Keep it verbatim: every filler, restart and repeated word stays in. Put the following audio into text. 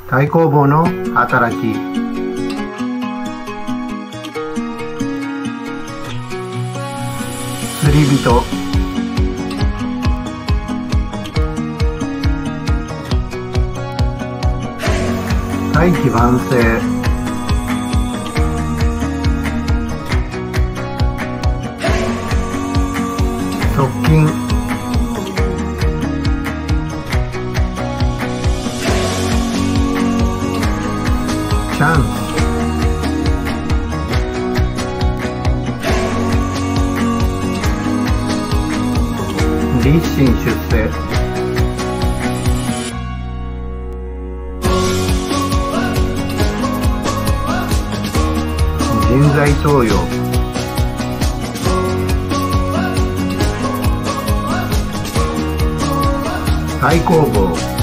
太公望の働き。釣り人。大器晩成。側近。チャンス。立身出世。人材登用。太公望。